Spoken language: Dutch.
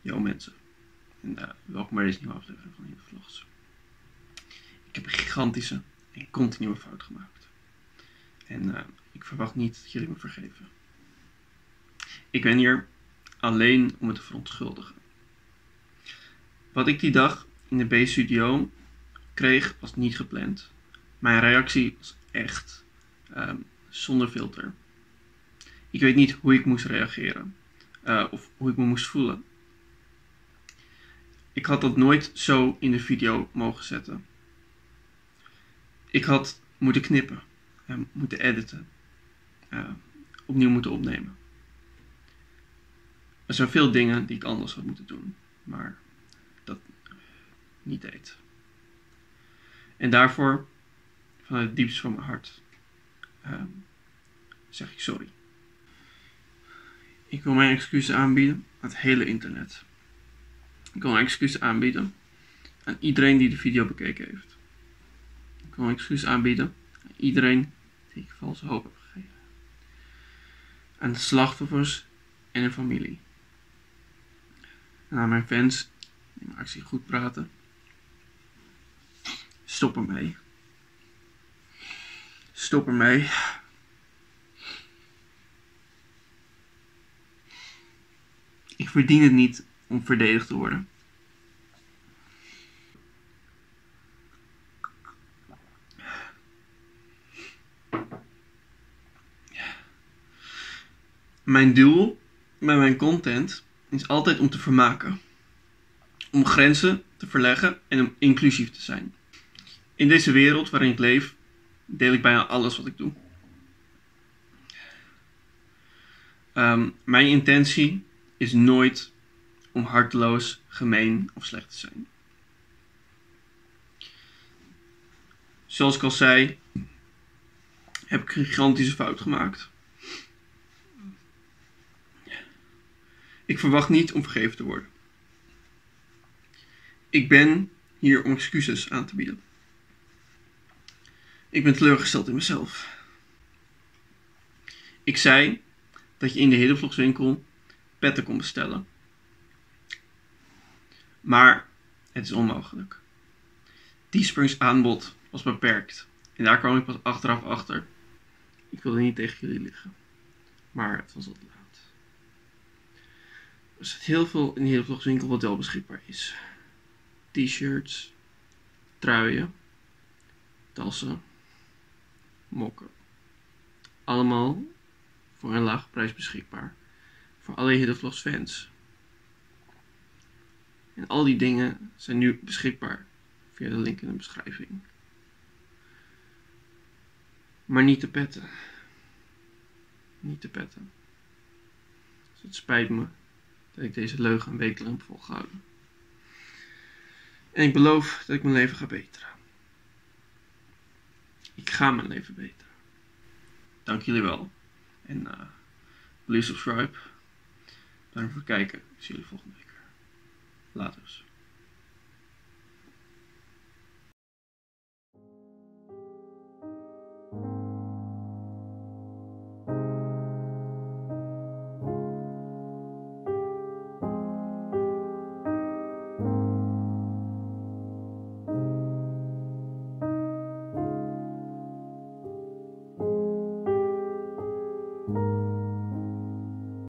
Yo mensen, en welkom bij deze nieuwe aflevering van Hidden Vlogs. Ik heb een gigantische en continue fout gemaakt. En ik verwacht niet dat jullie me vergeven. Ik ben hier alleen om me te verontschuldigen. Wat ik die dag in de B-studio kreeg was niet gepland. Mijn reactie was echt zonder filter. Ik weet niet hoe ik moest reageren. Of hoe ik me moest voelen. Ik had dat nooit zo in de video mogen zetten. Ik had moeten knippen, moeten editen, opnieuw moeten opnemen. Er zijn veel dingen die ik anders had moeten doen, maar dat niet deed. En daarvoor, vanuit het diepst van mijn hart, zeg ik sorry. Ik wil mijn excuses aanbieden aan het hele internet. Ik wil mijn excuses aanbieden aan iedereen die de video bekeken heeft. Ik wil mijn excuses aanbieden aan iedereen die ik valse hoop heb gegeven. Aan de slachtoffers en hun familie. En aan mijn fans die mijn actie goed praten. Stop ermee. Stop ermee. Ik verdien het niet om verdedigd te worden. Mijn doel met mijn content is altijd om te vermaken. Om grenzen te verleggen en om inclusief te zijn. In deze wereld waarin ik leef, deel ik bijna alles wat ik doe. Mijn intentie is nooit om harteloos, gemeen of slecht te zijn. Zoals ik al zei, heb ik een gigantische fout gemaakt. Ik verwacht niet om vergeven te worden. Ik ben hier om excuses aan te bieden. Ik ben teleurgesteld in mezelf. Ik zei dat je in de Hidden Vlogs winkel petten kon bestellen. Maar het is onmogelijk. Teesprings aanbod was beperkt. En daar kwam ik pas achteraf achter. Ik wilde niet tegen jullie liegen. Maar het was al te laat. Er zit heel veel in de Hidden Vlogs winkel wat wel beschikbaar is. T-shirts, truien, tassen, mokken. Allemaal voor een lage prijs beschikbaar. Voor alle Hidden Vlogs fans. En al die dingen zijn nu beschikbaar via de link in de beschrijving. Maar niet te petten. Niet te petten. Dus het spijt me dat ik deze leugen een week lang heb volgehouden. En ik beloof dat ik mijn leven ga beteren. Ik ga mijn leven beteren. Dank jullie wel. En please subscribe. Bedankt voor het kijken. Ik zie jullie volgende week. Laters.